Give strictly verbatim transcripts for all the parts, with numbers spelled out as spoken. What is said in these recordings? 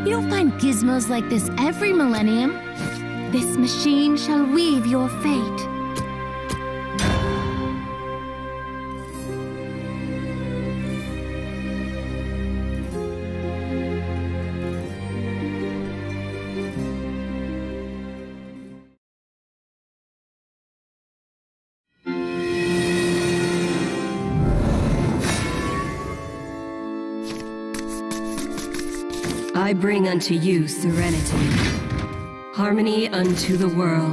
You'll find gizmos like this every millennium. This machine shall weave your fate. I bring unto you serenity, harmony unto the world.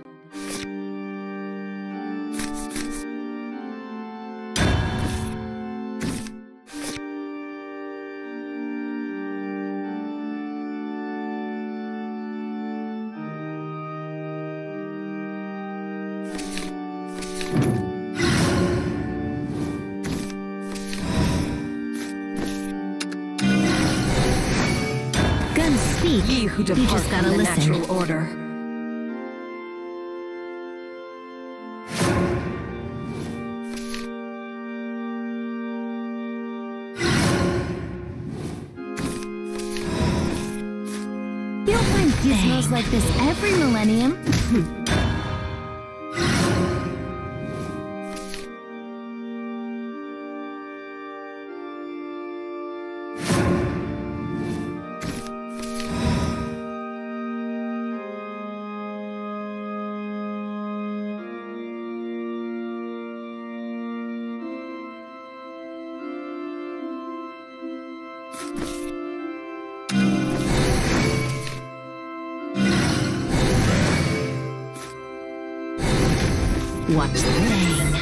Ye who depart you just gotta from the listen. natural order. You'll find gizmos like this every millennium. Watch the thing.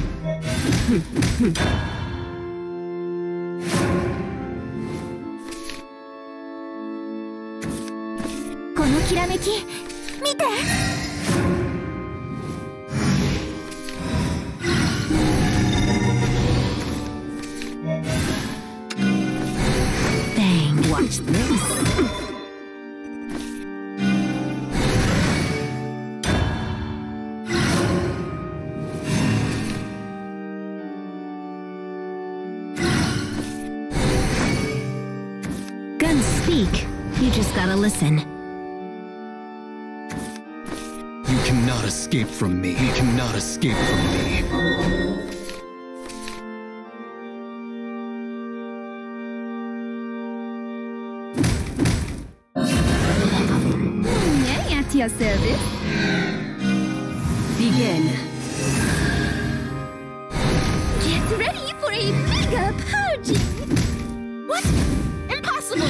このきらめき、見て。Dang, watch this. Guns speak. You just gotta listen. You cannot escape from me. You cannot escape from me. Mm, at your service. Begin. Get ready for a mega purging. What? Impossible!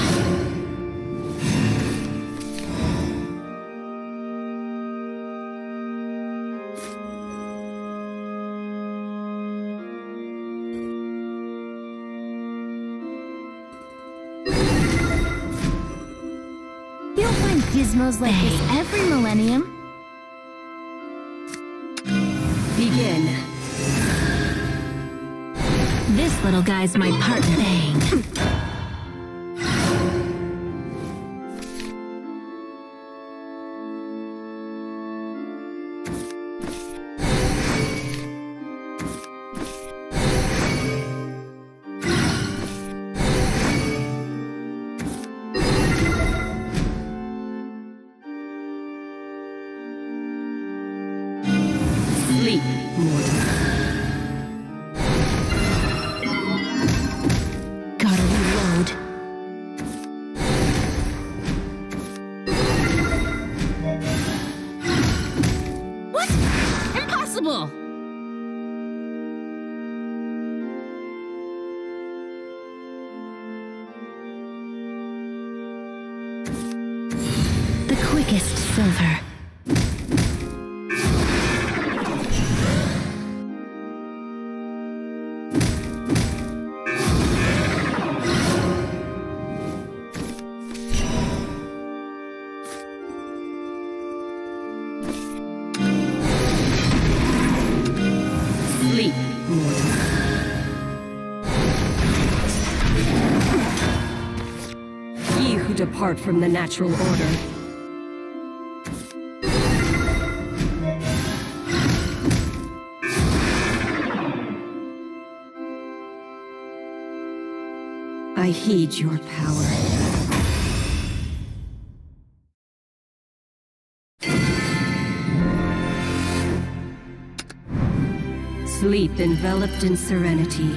You'll find gizmos like this every millennium. Begin. This little guy's my partner. Bang. Sleep, mortal. Gotta reload. What? Impossible! The quickest silver. Sleep, mortal. Ye who depart from the natural order. I heed your power. faith enveloped in serenity.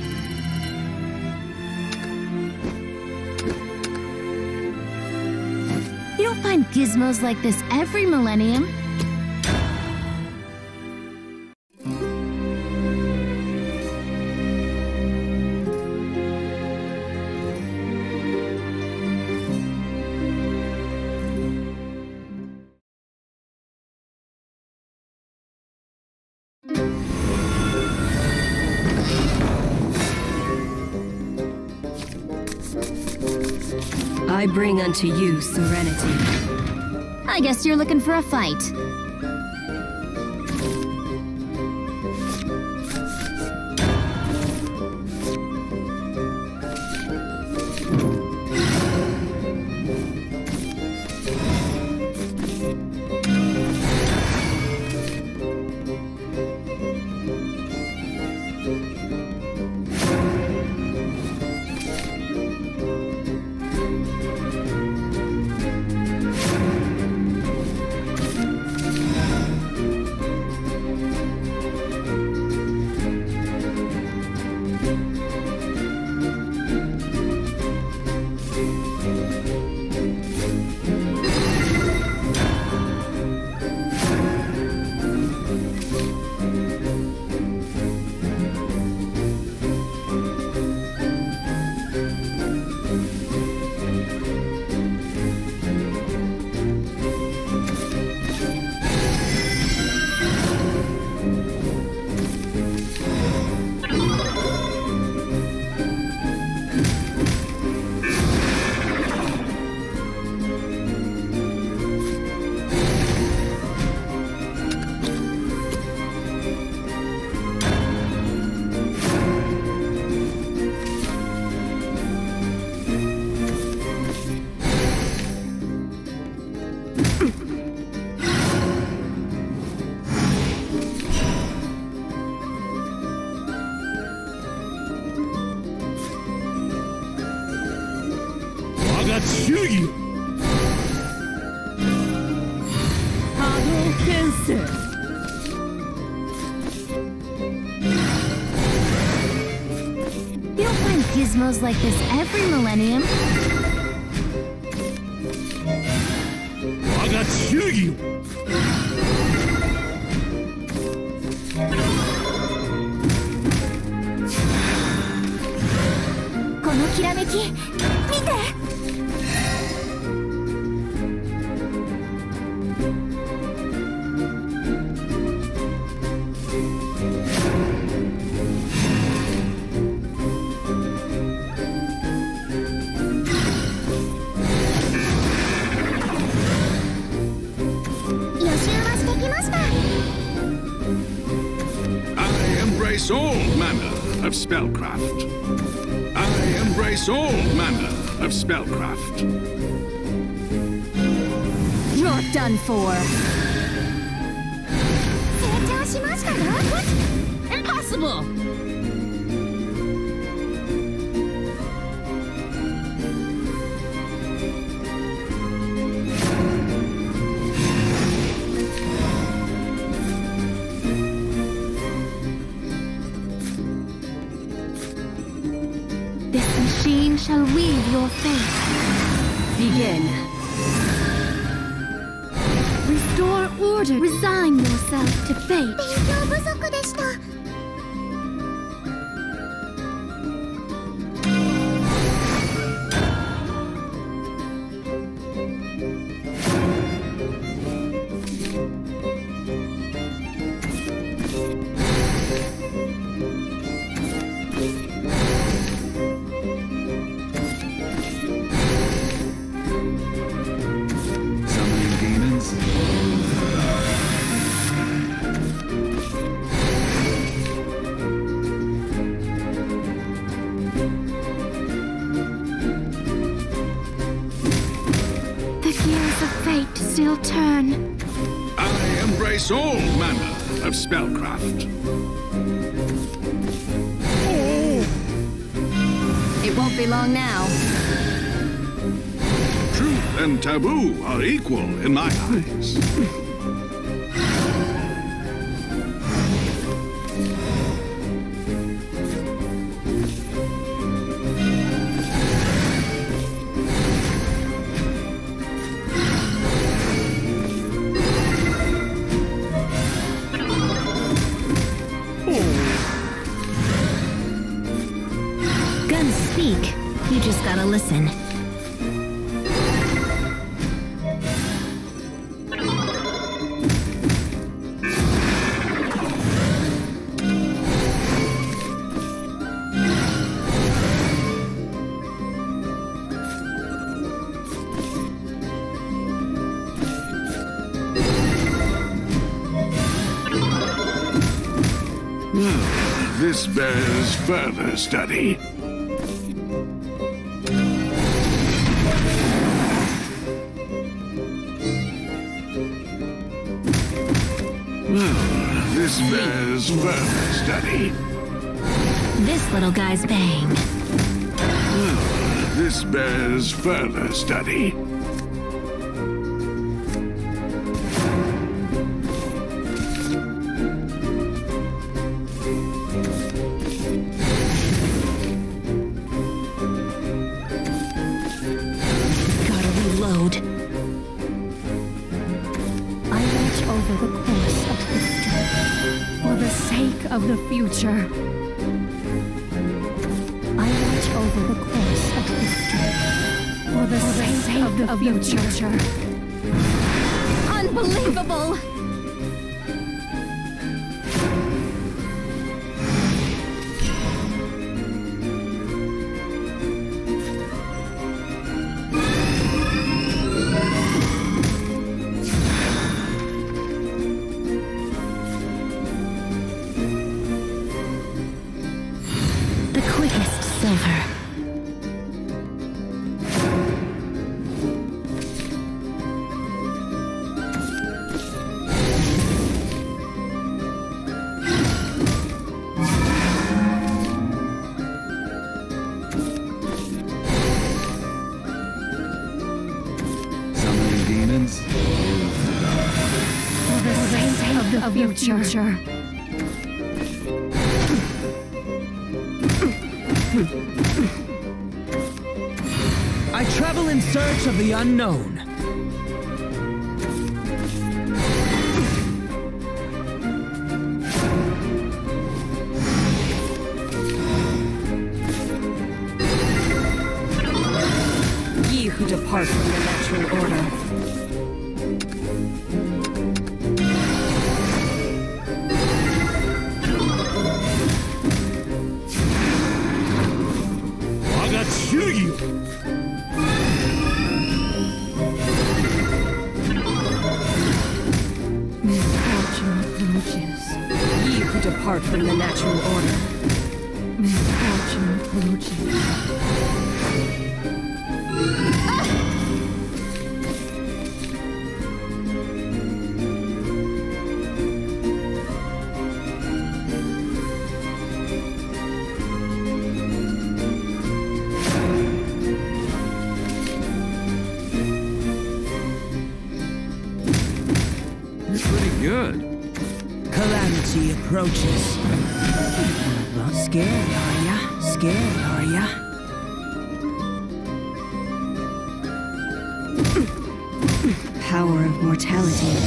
You don't find gizmos like this every millennium. I bring unto you serenity. I guess you're looking for a fight. Gizmos like this every millennium. All manner of spellcraft. I embrace all manner of spellcraft. You're done for. What? Impossible! Shall weave your fate. Begin. Restore order. Resign yourself to fate. Still turn. I embrace all manner of spellcraft. It won't be long now. Truth and taboo are equal in my eyes. speak. You just gotta listen. This bears further study. Well, this bears further study. This little guy's bang. Well, this bears further study. Over the course of history, for the sake of the future. I watch over the course of history, for the, for the sake, sake of the of future. The future. Unbelievable! Silver. Summoning demons? For the sake of the, of the future. future. I travel in search of the unknown. Ye who depart from the natural order. Misfortune approaches. Ye who depart from the natural order. Misfortune approaches. Good. Calamity approaches. Scared, are ya? Scared, are ya? Power of mortality.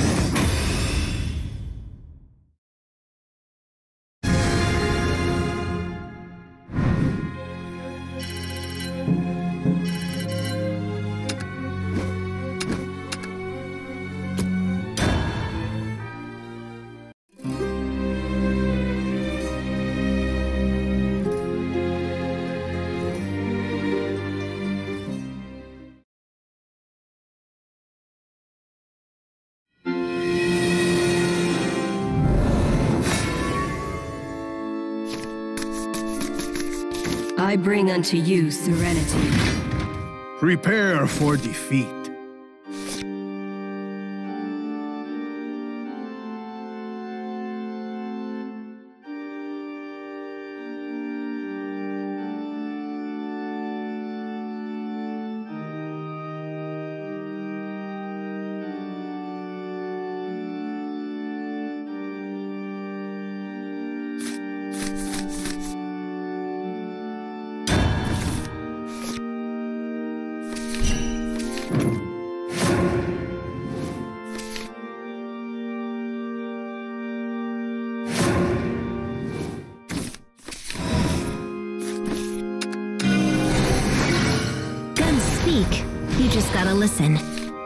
I bring unto you serenity. Prepare for defeat. You speak. You just gotta listen.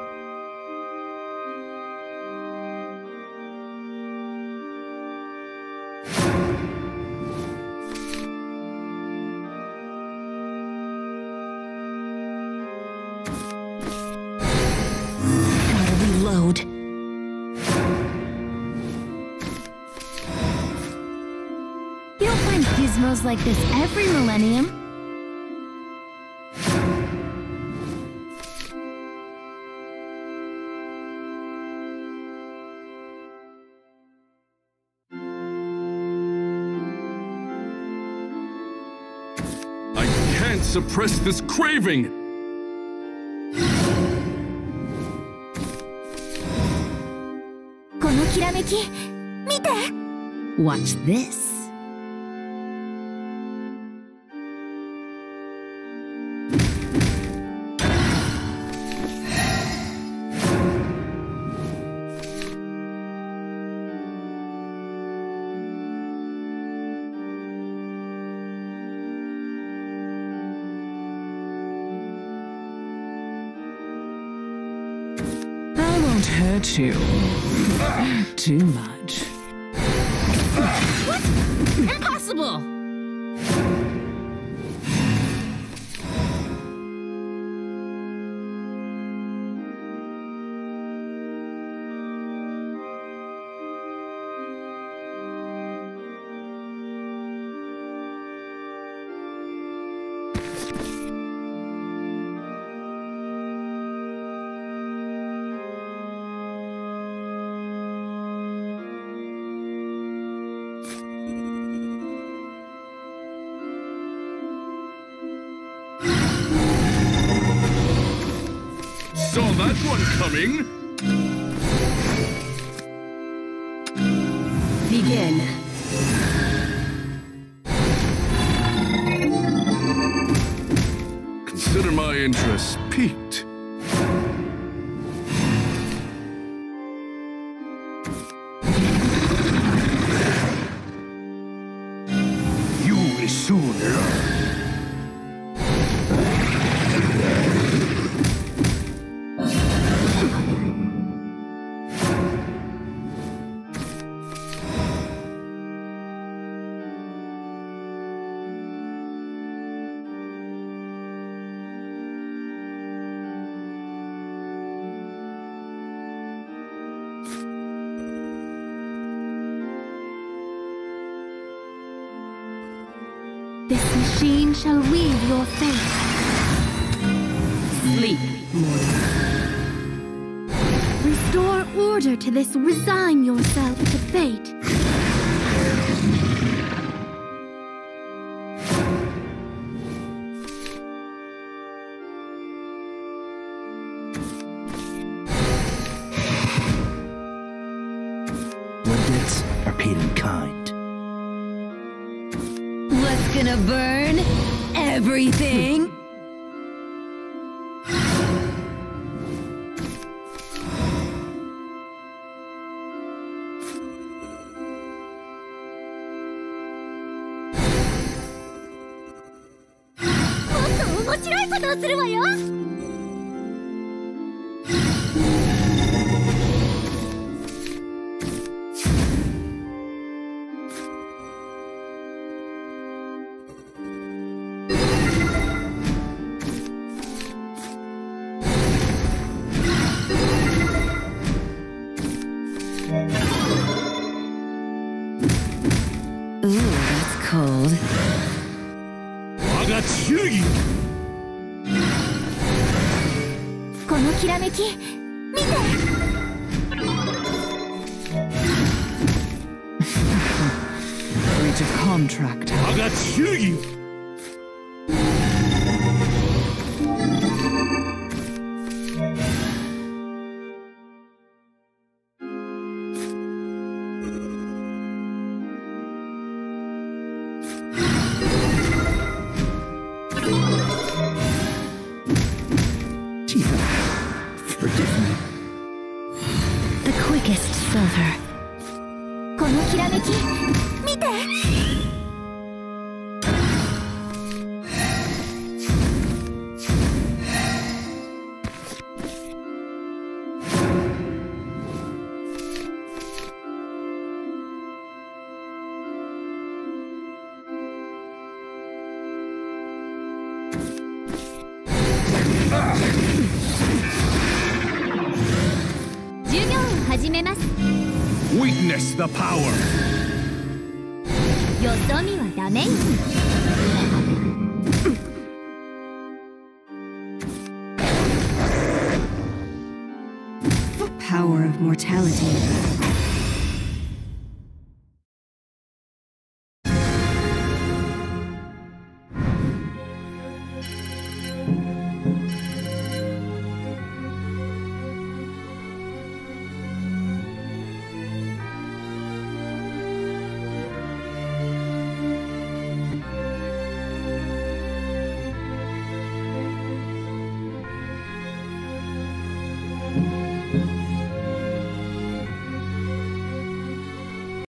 Gotta reload. You don't find gizmos like this every millennium. I can't suppress this craving! Watch this. I won't hurt you too much. What? Impossible! Saw that one coming! Begin. Consider my interest piqued. You will soon learn. This machine shall weave your fate. Sleep, mortal. Restore order to this. Resign yourself to fate. Your debts are paid in kind. What's gonna burn? Everything? Ooh, that's cold. 我が忠義このきらめき、見て。 Breach of contract. 我が忠義 Forgive me. The quickest silver. このきらめき、見て。 授業を始めます。 Witness the power. よそ見はダメよ。 Power of mortality.